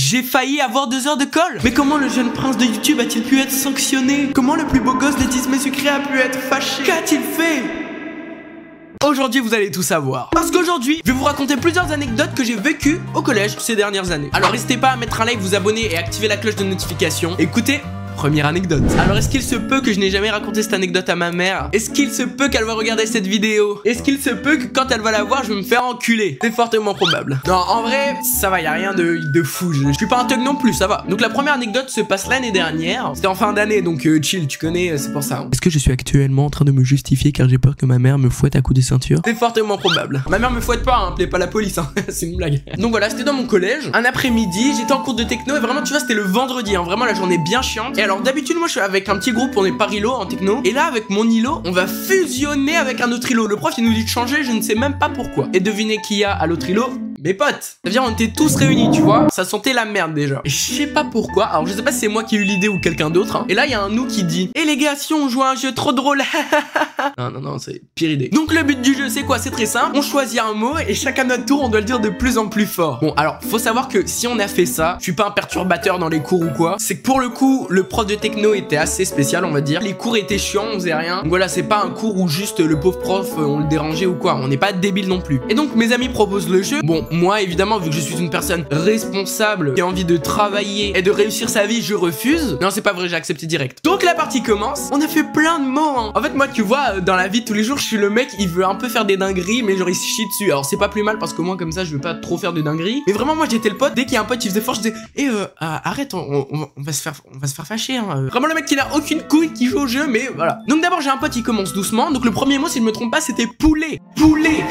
J'ai failli avoir 2 heures de colle. Mais comment le jeune prince de YouTube a-t-il pu être sanctionné? Comment le plus beau gosse des Disney Sucré a pu être fâché? Qu'a-t-il fait? Aujourd'hui vous allez tout savoir. Parce qu'aujourd'hui je vais vous raconter plusieurs anecdotes que j'ai vécues au collège ces dernières années. Alors n'hésitez pas à mettre un like, vous abonner et activer la cloche de notification. Écoutez, première anecdote. Alors est-ce qu'il se peut que je n'ai jamais raconté cette anecdote à ma mère? Est-ce qu'il se peut qu'elle va regarder cette vidéo? Est-ce qu'il se peut que quand elle va la voir je vais me faire enculer? C'est fortement probable. Non en vrai ça va, y a rien de fou. Je suis pas un thug non plus, ça va. Donc la première anecdote se passe l'année dernière. C'était en fin d'année donc chill, tu connais, c'est pour ça. Est-ce que je suis actuellement en train de me justifier car j'ai peur que ma mère me fouette à coups de ceinture? C'est fortement probable. Ma mère me fouette pas, appelez pas la police hein. C'est une blague. Donc voilà, c'était dans mon collège. Un après-midi, j'étais en cours de techno et vraiment tu vois c'était le vendredi hein. Vraiment la journée bien chiante. Et alors d'habitude moi je suis avec un petit groupe, on est par îlot en techno. Et là avec mon îlot, on va fusionner avec un autre îlot. Le prof il nous dit de changer, je ne sais même pas pourquoi. Et devinez qui y a à l'autre îlot? Mes potes. Ça veut dire on était tous réunis, tu vois. Ça sentait la merde déjà. Et je sais pas pourquoi. Alors je sais pas si c'est moi qui ai eu l'idée ou quelqu'un d'autre hein. Et là il y a un nous qui dit: eh les gars, si on joue à un jeu trop drôle. Non, c'est pire idée. Donc le but du jeu c'est quoi? C'est très simple. On choisit un mot et chacun notre tour on doit le dire de plus en plus fort. Bon alors faut savoir que si on a fait ça, je suis pas un perturbateur dans les cours ou quoi. C'est que pour le coup le prof de techno était assez spécial on va dire. Les cours étaient chiants, on faisait rien. Donc voilà, c'est pas un cours où juste le pauvre prof on le dérangeait ou quoi. On n'est pas débile non plus. Et donc mes amis proposent le jeu. Bon moi évidemment vu que je suis une personne responsable qui a envie de travailler et de réussir sa vie, je refuse. Non c'est pas vrai, j'ai accepté direct. Donc la partie commence. On a fait plein de mots hein. En fait moi tu vois dans la vie de tous les jours je suis le mec il veut un peu faire des dingueries mais genre il se chie dessus. Alors c'est pas plus mal parce que moi comme ça je veux pas trop faire de dingueries. Mais vraiment moi j'étais le pote, dès qu'il y a un pote qui faisait fort je disais arrête on va se faire fâcher hein. Vraiment le mec qui n'a aucune couille qui joue au jeu mais voilà. Donc d'abord j'ai un pote qui commence doucement. Donc le premier mot si je me trompe pas c'était poulet. Poulet.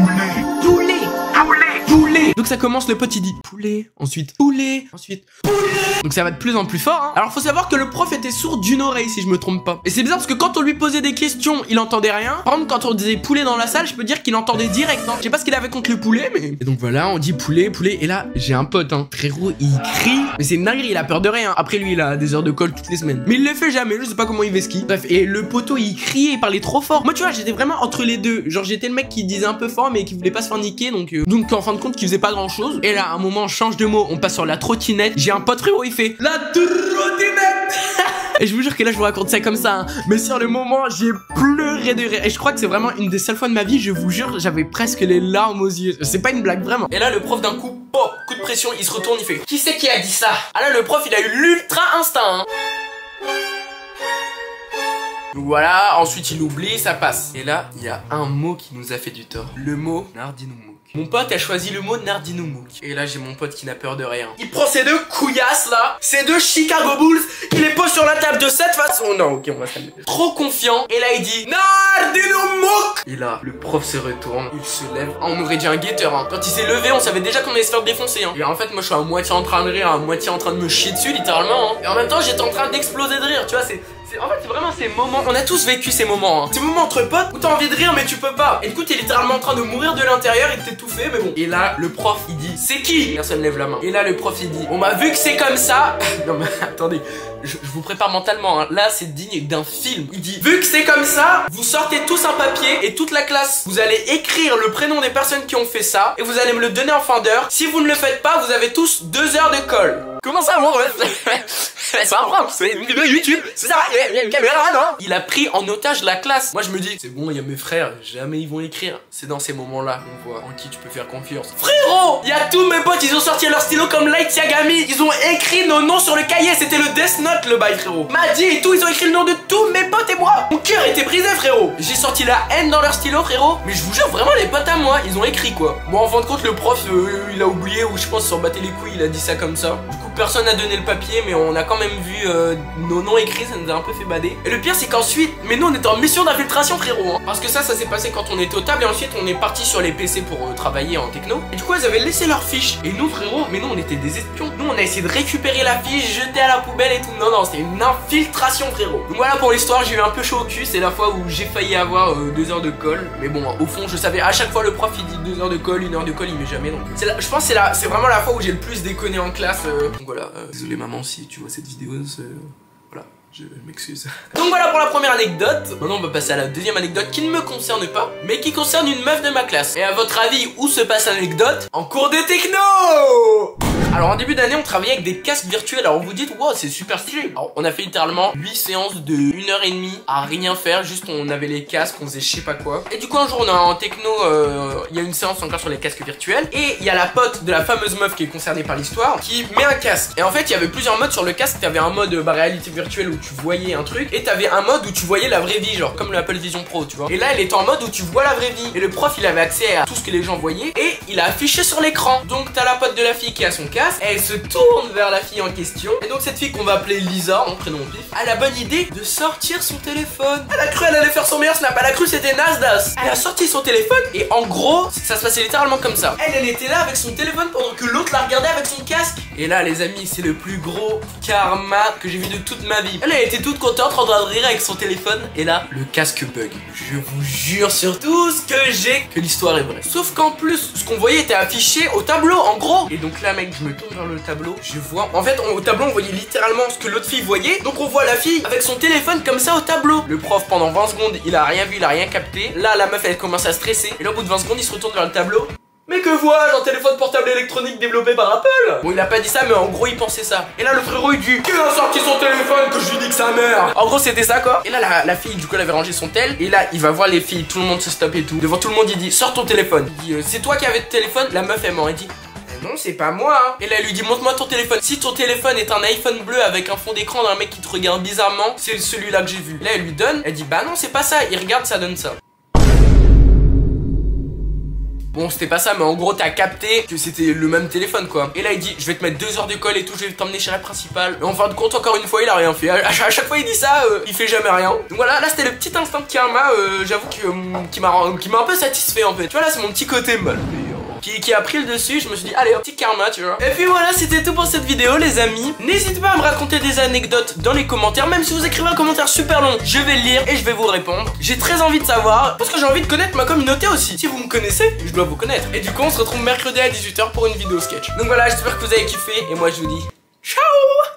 Donc ça commence, le pote il dit poulet, ensuite poulet, ensuite poulet. Donc ça va de plus en plus fort hein. Alors faut savoir que le prof était sourd d'une oreille si je me trompe pas. Et c'est bizarre parce que quand on lui posait des questions il entendait rien. Par exemple quand on disait poulet dans la salle je peux dire qu'il entendait direct hein. Je sais pas ce qu'il avait contre le poulet mais... Et donc voilà on dit poulet. Et là j'ai un pote hein. Frérot il crie. Mais c'est une dinguerie, il a peur de rien. Après lui il a des heures de colle toutes les semaines. Mais il le fait jamais, je sais pas comment il vesquille. Bref, et le poteau il criait, il parlait trop fort. Moi tu vois j'étais vraiment entre les deux. Genre j'étais le mec qui disait un peu fort mais qui voulait pas se faire niquer. Donc en fin de compte qui faisait pas grand chose. Et là à un moment on change de mot, on passe sur la trottinette. J'ai un pote frérot il fait la trottinette. Et je vous jure que là je vous raconte ça comme ça hein. Mais sur le moment j'ai pleuré de rire. Et je crois que c'est vraiment une des seules fois de ma vie, je vous jure, j'avais presque les larmes aux yeux. C'est pas une blague vraiment. Et là le prof d'un coup, oh, coup de pression, il se retourne, il fait qui c'est qui a dit ça? Ah là le prof il a eu l'ultra instinct hein. Donc voilà, ensuite il oublie, ça passe. Et là, il y a un mot qui nous a fait du tort. Le mot Nardinoumouk. Mon pote a choisi le mot Nardinoumouk. Et là, j'ai mon pote qui n'a peur de rien. Il prend ces deux couillasses là, ces deux Chicago Bulls, il les pose sur la table de cette façon. Non, ok, on va se calmer. Trop confiant. Et là, il dit Nardinoumouk. Et là, le prof se retourne, il se lève. Ah, on aurait dit un guetteur hein. Quand il s'est levé, on savait déjà qu'on allait se faire défoncer hein. Et en fait, moi, je suis à moitié en train de rire, à moitié en train de me chier dessus, littéralement hein. Et en même temps, j'étais en train d'exploser de rire, tu vois, en fait c'est vraiment ces moments, on a tous vécu ces moments hein. Ces moments entre potes où t'as envie de rire mais tu peux pas. Et du coup t'es littéralement en train de mourir de l'intérieur et de t'étouffer mais bon. Et là le prof il dit c'est qui? Personne lève la main. Et là le prof il dit on m'a vu que c'est comme ça. Non mais attendez, je vous prépare mentalement hein. Là c'est digne d'un film. Il dit vu que c'est comme ça, vous sortez tous un papier et toute la classe vous allez écrire le prénom des personnes qui ont fait ça et vous allez me le donner en fin d'heure. Si vous ne le faites pas vous avez tous 2 heures de colle. Comment ça mon ref? C'est pas grave, c'est une vidéo YouTube, c'est ça, il y a une caméra non? Il a pris en otage la classe. Moi je me dis, c'est bon, il y a mes frères, jamais ils vont écrire. C'est dans ces moments-là qu'on voit en qui tu peux faire confiance. Frérot, il y a tous mes potes, ils ont sorti leur stylo comme Light Yagami. Ils ont écrit nos noms sur le cahier, c'était le Death Note le bail frérot. Madi et tout, ils ont écrit le nom de tous mes potes et moi. Mon cœur était brisé frérot. J'ai sorti la haine dans leur stylo frérot. Mais je vous jure, vraiment les potes à moi, ils ont écrit quoi. Bon en fin de compte le prof, il a oublié ou je pense s'en battait les couilles, il a dit ça comme ça. Du coup personne n'a donné le papier mais on a quand même vu nos noms écrits, ça nous a un peu fait bader. Et le pire c'est qu'ensuite, mais nous on était en mission d'infiltration frérot hein. Parce que ça s'est passé quand on était au table et ensuite on est parti sur les PC pour travailler en techno. Et du coup ils avaient laissé leur fiche. Et nous frérot, mais nous on était des espions. Nous on a essayé de récupérer la fiche, jeter à la poubelle et tout. Non c'était une infiltration frérot. Donc voilà pour l'histoire, j'ai eu un peu chaud au cul. C'est la fois où j'ai failli avoir 2 heures de colle. Mais bon au fond je savais à chaque fois le prof il dit 2 heures de colle, 1 heure de colle, il met jamais. Donc je pense que c'est vraiment la fois où j'ai le plus déconné en classe. Donc voilà, désolé maman si tu vois cette vidéo, voilà, je m'excuse. Donc voilà pour la première anecdote. Maintenant on va passer à la deuxième anecdote qui ne me concerne pas, mais qui concerne une meuf de ma classe. Et à votre avis, où se passe l'anecdote? En cours de techno. Alors en début d'année on travaillait avec des casques virtuels. Alors vous dites wow c'est super stylé. Alors on a fait littéralement 8 séances de 1h30 à rien faire. Juste on avait les casques, on faisait je sais pas quoi. Et du coup un jour on a en techno, il y a une séance encore sur les casques virtuels. Et il y a la pote de la fameuse meuf qui est concernée par l'histoire qui met un casque. Et en fait il y avait plusieurs modes sur le casque. T'avais un mode réalité virtuelle où tu voyais un truc. Et t'avais un mode où tu voyais la vraie vie, genre comme le Apple Vision Pro tu vois. Et là elle était en mode où tu vois la vraie vie. Et le prof il avait accès à tout ce que les gens voyaient. Et il a affiché sur l'écran. Donc t'as la pote de la fille qui a son casque. Elle se tourne vers la fille en question. Et donc cette fille qu'on va appeler Lisa, mon prénom pif, a la bonne idée de sortir son téléphone. Elle a cru elle allait faire son meilleur snap. Elle a cru c'était Nasdaq. Elle a sorti son téléphone. Et en gros ça se passait littéralement comme ça. Elle était là avec son téléphone pendant que l'autre la regardait avec son casque. Et là les amis c'est le plus gros karma que j'ai vu de toute ma vie. Elle était toute contente en train de rire avec son téléphone. Et là le casque bug. Je vous jure sur tout ce que j'ai que l'histoire est vraie. Sauf qu'en plus ce qu'on voyait était affiché au tableau en gros. Et donc là mec je me tourne vers le tableau. Je vois en fait au tableau on voyait littéralement ce que l'autre fille voyait. Donc on voit la fille avec son téléphone comme ça au tableau. Le prof pendant 20 secondes il a rien vu, il a rien capté. Là la meuf elle commence à stresser. Et là au bout de 20 secondes il se retourne vers le tableau. Mais que vois-je, un téléphone portable électronique développé par Apple? Bon il a pas dit ça mais en gros il pensait ça. Et là le frérot il dit qui a sorti son téléphone que je lui dis que sa mère. En gros c'était ça quoi. Et là la fille du coup elle avait rangé son tel. Et là il va voir les filles, tout le monde se stoppe et tout. Devant tout le monde il dit sors ton téléphone. Il dit c'est toi qui avais le téléphone. La meuf elle ment, elle dit non c'est pas moi hein. Et là elle lui dit montre-moi ton téléphone. Si ton téléphone est un iPhone bleu avec un fond d'écran d'un mec qui te regarde bizarrement, c'est celui-là que j'ai vu. Là elle lui donne, elle dit bah non c'est pas ça. Il regarde ça donne ça. Bon c'était pas ça mais en gros t'as capté que c'était le même téléphone quoi. Et là il dit je vais te mettre 2 heures de colle et tout, je vais t'emmener chez la principale. Et en fin de compte encore une fois il a rien fait. À chaque fois il dit ça il fait jamais rien. Donc voilà là c'était le petit instant de karma j'avoue que qui m'a un peu satisfait en fait. Tu vois là c'est mon petit côté mal qui a pris le dessus. Je me suis dit allez un petit karma tu vois. Et puis voilà c'était tout pour cette vidéo les amis. N'hésitez pas à me raconter des anecdotes dans les commentaires. Même si vous écrivez un commentaire super long je vais le lire et je vais vous répondre. J'ai très envie de savoir parce que j'ai envie de connaître ma communauté aussi. Si vous me connaissez je dois vous connaître. Et du coup on se retrouve mercredi à 18 h pour une vidéo sketch. Donc voilà j'espère que vous avez kiffé. Et moi je vous dis ciao.